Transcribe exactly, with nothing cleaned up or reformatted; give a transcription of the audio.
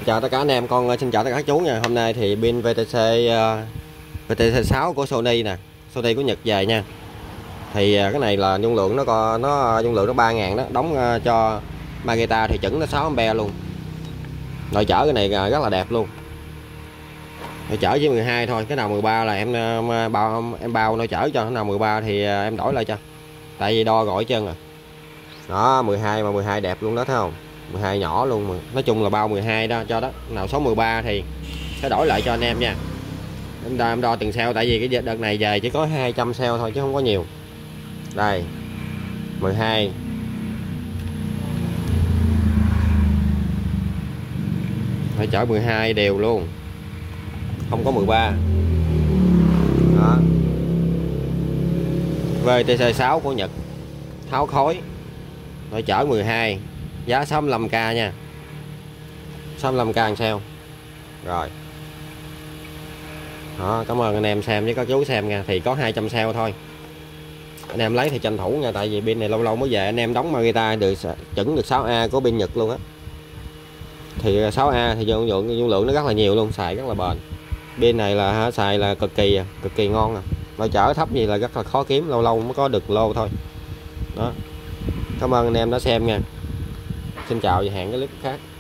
Chào tất cả anh em, con xin chào tất cả các chú nha. Hôm nay thì pin vê tê xê uh, vê tê xê sáu của Sony nè, Sony của Nhật về nha. Thì uh, cái này là dung lượng nó co nó dung lượng nó ba ngàn đó, đóng uh, cho Makita thì chuẩn nó sáu ampe luôn. Nội chở cái này uh, rất là đẹp luôn. Nội chở với mười hai thôi, cái nào mười ba là em uh, bao em bao nội chở cho, cái nào mười ba thì uh, em đổi lại cho. Tại vì đo gỏi chân à. Đó, mười hai mà mười hai đẹp luôn đó, thấy không? mười hai nhỏ luôn mà. Nói chung là bao mười hai đó cho đó. Nào số mười ba thì sẽ đổi lại cho anh em nha. Em đo, em đo từng cell, tại vì cái đợt này về chỉ có hai trăm cell thôi chứ không có nhiều. Đây. mười hai. Phải chở mười hai đều luôn. Không có mười ba. Đó. vê tê xê sáu của Nhật. Tháo khối. Nội chở mười hai, giá sáu mươi lăm k nha. sáu mươi lăm k một sale. Rồi. Đó, cảm ơn anh em xem với các chú xem nha. Thì có hai trăm sale thôi. Anh em lấy thì tranh thủ nha, tại vì pin này lâu lâu mới về, anh em đóng Makita được chuẩn được sáu A của pin Nhật luôn á. Thì sáu A thì dung lượng dung lượng nó rất là nhiều luôn, xài rất là bền. Pin này là ha, xài là cực kỳ cực kỳ ngon à. Nội chở thấp gì là rất là khó kiếm, lâu lâu mới có được lô thôi. Đó. Cảm ơn anh em đã xem nha. Xin chào và hẹn cái clip khác.